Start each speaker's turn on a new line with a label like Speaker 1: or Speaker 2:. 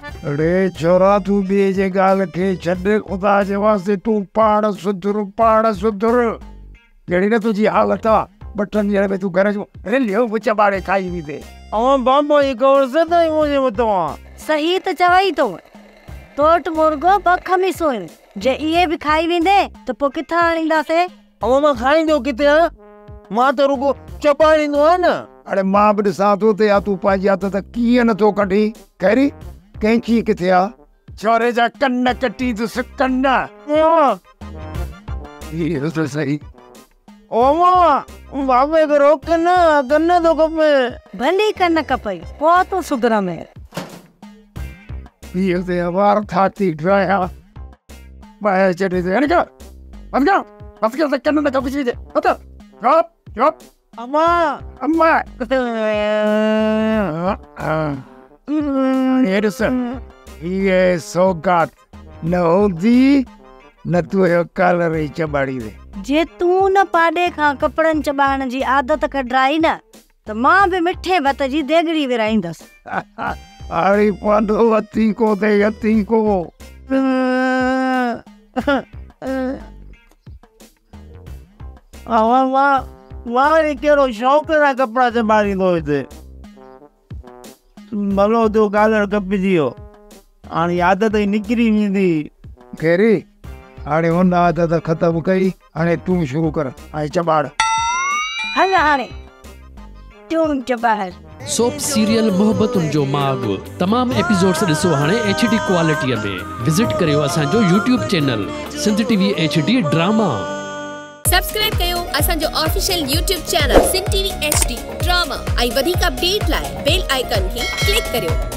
Speaker 1: अरे छोरा तू ॿिए जे ॻाल्हि खे छॾ, ख़ुदा जे वास्ते तूं पाण सुधर कहिड़ी न तुंहिंजी हालत आहे। 2 ॾींहं में तूं घर जो रिलियो मुच बाड़े खाई वेंदे।
Speaker 2: बाबा ये कौन सा था मुझे बताओ।
Speaker 3: सही तो चवाई तो तोट मुर्गो 2 खमीसो जे इहे भी खाई वेंदे तो पो किथा आणींदासे।
Speaker 2: मां खाईंदो किथे आ, मां तो रुगो चपाड़ींदो आ न।
Speaker 1: अरे मां भी ॾिसां थो ते या तूं पंहिंजी आदत कीअं नथो कढी। खैरी कैंची किथे आ? छोरे जा कन्न कटी दुस कन्न। ये तो सही।
Speaker 2: ओ मां बाबे को रोक न कन्न तो कपे।
Speaker 3: भली कन्न कपई पो तो सुधरा में।
Speaker 1: ये ते वार थाती ड्राया बाय चढ़े दे अनका अनका बस के कन्न न कपी दे अत जॉब
Speaker 2: अम्मा
Speaker 1: ये सौगात न होती न तू कलर चबाड़ी दे।
Speaker 3: जे तू न पाड़े खां कपड़न चबाण जी आदत कढाई न तो मां भी मिठे भत जी देगड़ी विराईंदस।
Speaker 1: अरे पांडो अती को दे अती को
Speaker 2: मां केड़ो शौक ना कपड़ा चबाड़ींदो हिते। भलो तो कलर कपजियो हाणे आदत ही निकरी वेंदी।
Speaker 1: खैरी हाणे हुन आदत खत्म कई, हाणे तू शुरू कर ऐं चबाड़।
Speaker 3: हल हाणे तू चबाड़।
Speaker 4: सोप सीरियल मोहब्बतुन जो माग तमाम एपिसोड्स ॾिसो हाणे HD क्वालिटी में। विजिट करियो असांजो YouTube channel Sindh TV HD drama.
Speaker 5: Subscribe कयो असांजो official YouTube channel Sindh TV HD drama ऐं वधीक अपडेट लाइ बेल आइकन खे क्लिक करियो।